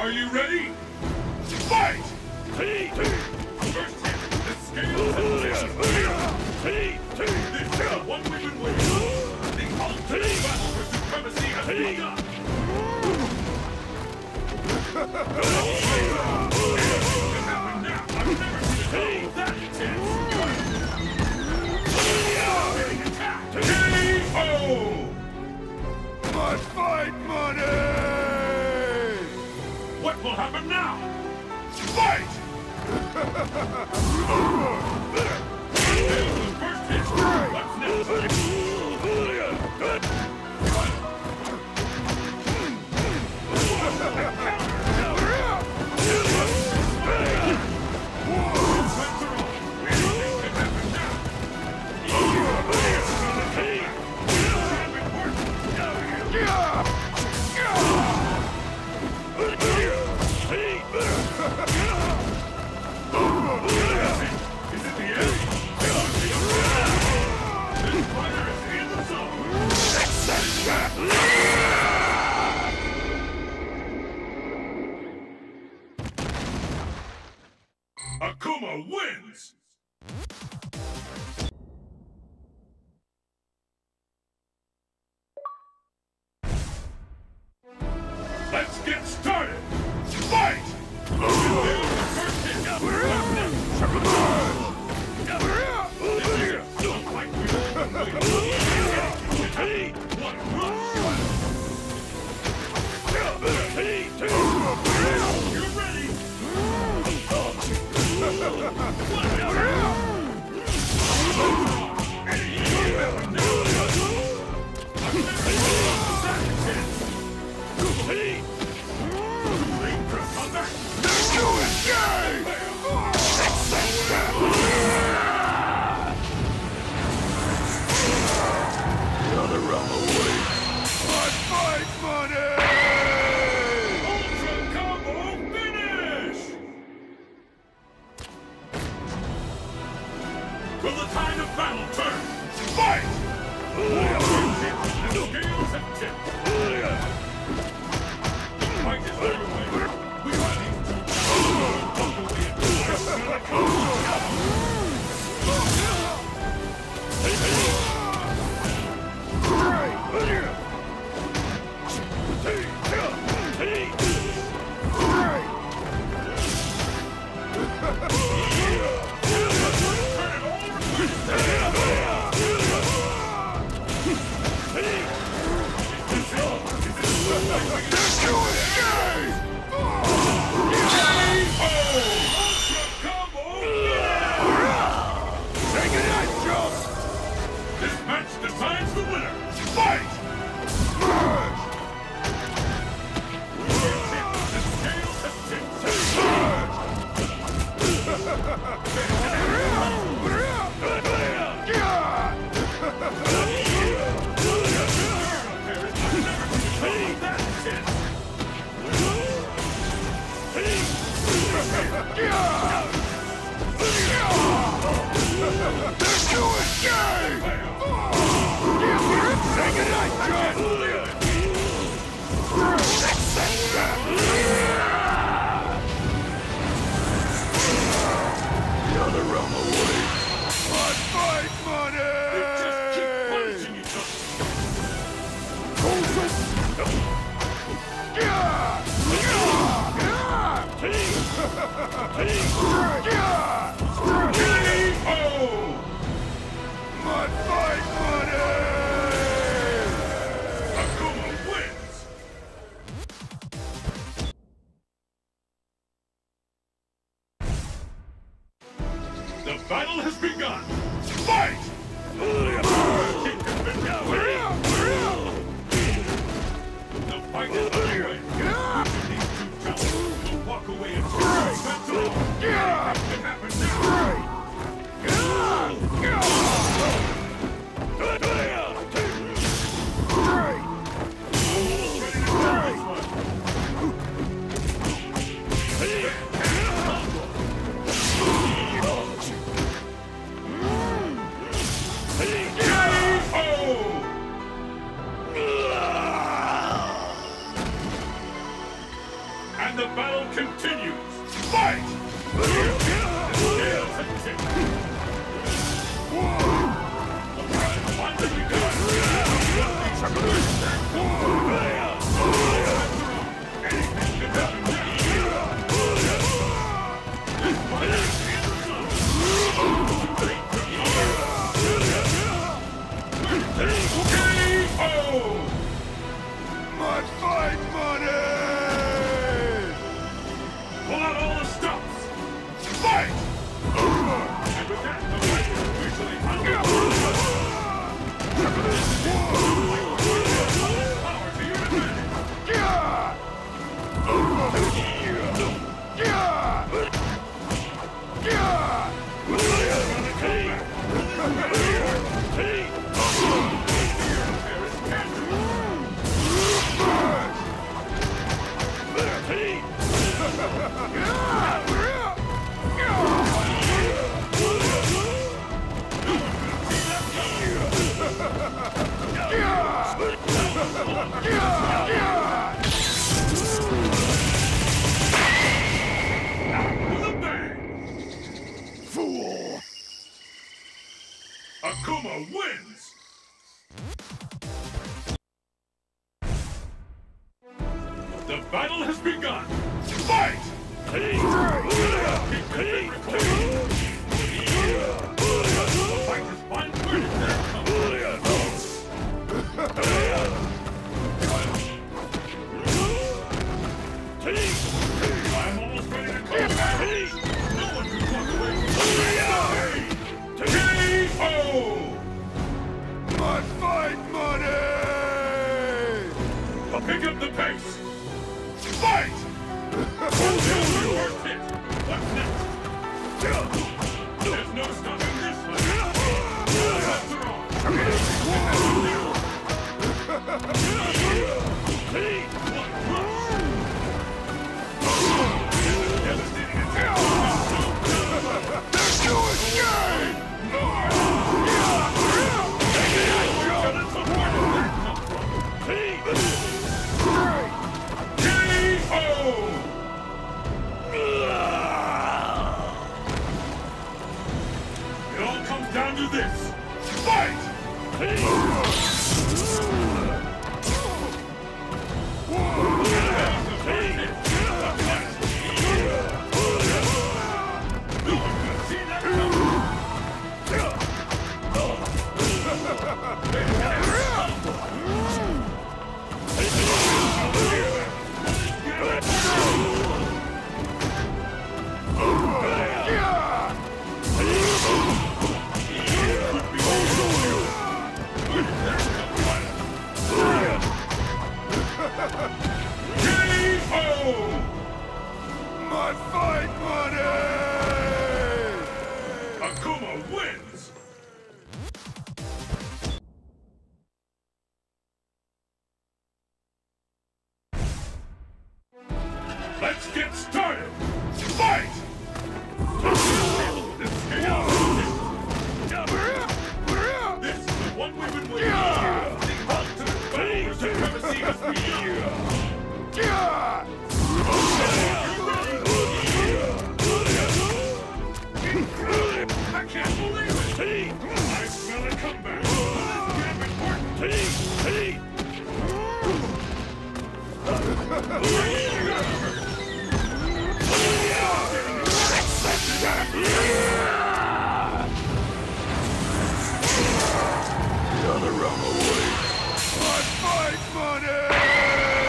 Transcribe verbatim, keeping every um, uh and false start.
Are you ready? Fight! First hit, the scale has shifted. This is a one-weapon way. The ultimate battle for supremacy has begun. What can happen now? I've never seen a battle that intense. Getting attacked. K O! Must fight money! What will happen now? Fight! First hit. What's next? Akuma wins! Let's get started! Fight! You're ready! Another realm away. Let's fight money! Ultra combo finish! Will the tide of battle turn? Fight! The scales have tipped. Fight is underway. We are these two This match decides the winner. Fight! The scales have tipped. Let's do it, Jay! Take it, I K O! My fight money! Pull out all the stops! Fight! And with that, the fight is officially underway. Power to your advantage! Yeah! Yeah! Yeah! Fool! Akuma wins! The battle has begun! Fight! The fight has finally I'm almost ready to come back! No one can walk away from the K O! My fight money! Pick up the pace! Fight! What's next? There's no stopping this one! After all! One rush! Devastating attack! There's no escape! Where did that come from? K O! It all comes down to this. Fight! No one could see that K O! My fight money! Akuma wins! Let's get started! Fight! This is This is the one we've been waiting for! The ultimate battle for supremacy has begun! I can't believe it! I smell a comeback! This is damn important! The other realm awaits. My fight money!